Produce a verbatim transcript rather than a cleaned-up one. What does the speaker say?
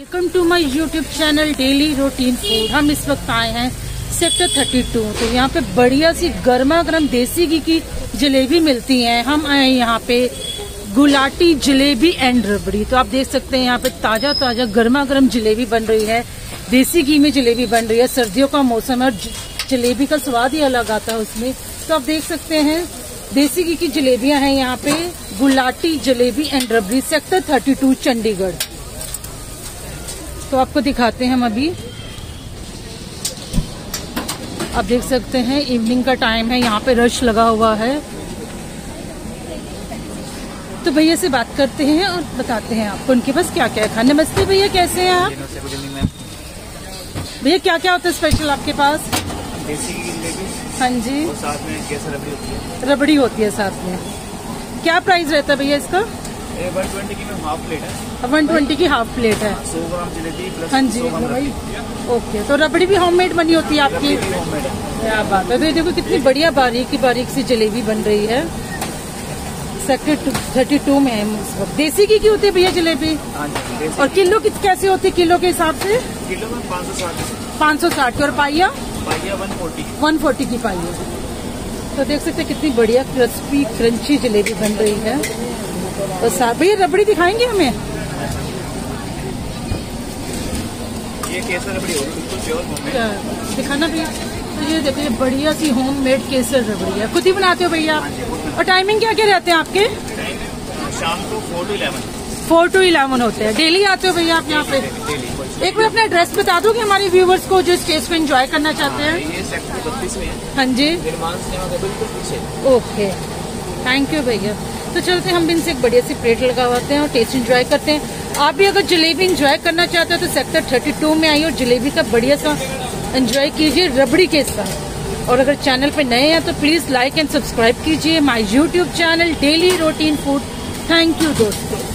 Welcome to my YouTube channel daily routine food. हम इस वक्त आए हैं सेक्टर थर्टी टू। तो यहाँ पे बढ़िया सी गर्मा गर्म देसी घी की जलेबी मिलती है। हम आए हैं यहाँ पे गुलाटी जलेबी एंड रबड़ी। तो आप देख सकते हैं यहाँ पे ताजा ताजा गर्मा गर्म जलेबी बन रही है। देसी घी में जलेबी बन रही है। सर्दियों का मौसम है और जलेबी का स्वाद ही अलग आता है उसमें। तो आप देख सकते हैं देसी घी की जलेबियां हैं यहाँ पे। Gulati Jalebi and Rabri sector thirty two Chandigarh. तो आपको दिखाते हैं हम अभी। आप देख सकते हैं इवनिंग का टाइम है, यहाँ पे रश लगा हुआ है। तो भैया से बात करते हैं और बताते हैं आपको उनके पास क्या क्या है। नमस्ते भैया, कैसे हैं आप? भैया क्या क्या होता है स्पेशल आपके पास? देसी घी जलेबी, हाँ जी, और साथ में केसर रबड़ी होती है। रबड़ी होती है साथ में। क्या प्राइस रहता है भैया इसका? ये वन ट्वेंटी की में हाफ प्लेट है। वन ट्वेंटी की हाफ प्लेट है। सौ ग्राम जलेबी प्लस हाँ जी, सौ ग्राम रबड़ी। ओके। तो रबड़ी भी होममेड बनी होती है आपकी? रबड़ी भी होममेड है। क्या बात है। तो ये देखो कितनी बढ़िया बारीक की बारीक सी जलेबी बन रही है। सेक्टर थर्टी टू में है इस वक्त। देसी घी की होती है भैया जलेबी? हाँ जी, देसी और किलो कित कैसे होती है किलो के हिसाब से? किलो में पाँच सौ साठ पाँच सौ साठ की। और पाइया? पाइया वन फोर्टी वन फोर्टी की पाइया। तो देख सकते हैं कितनी बढ़िया क्रिस्पी क्रंची जलेबी बन रही है। तो साथ भैया रबड़ी दिखाएंगे हमें? ये केसर रबड़ी होगी, बिल्कुल प्योर होममेड। दिखाना भैया। तो ये देखिए बढ़िया सी होम मेड केसर रबड़ी है। खुद ही बनाते हो भैया? और टाइमिंग क्या क्या रहते हैं आपके? शाम को four to eleven four to eleven होते हैं। डेली आते हो भैया आप यहाँ पे? डेली। एक बार अपना एड्रेस बता दो कि हमारे व्यूवर्स को जो स्टेज पे एंजॉय करना चाहते हैं। ये सेक्टर बत्तीस में है। हाँ जी, निर्माण सिनेमा के बिल्कुल पीछे। ओके, थैंक यू भैया। तो चलते हैं हम भी इनसे एक बढ़िया सी प्लेट लगाते हैं और टेस्ट एंजॉय करते हैं। आप भी अगर जलेबी एंजॉय करना चाहते हो तो सेक्टर थर्टी टू में आइए और जलेबी का बढ़िया सा एंजॉय कीजिए रबड़ी के साथ। और अगर चैनल पे नए हैं तो प्लीज लाइक एंड सब्सक्राइब कीजिए my YouTube channel daily routine food. Thank you दोस्तों।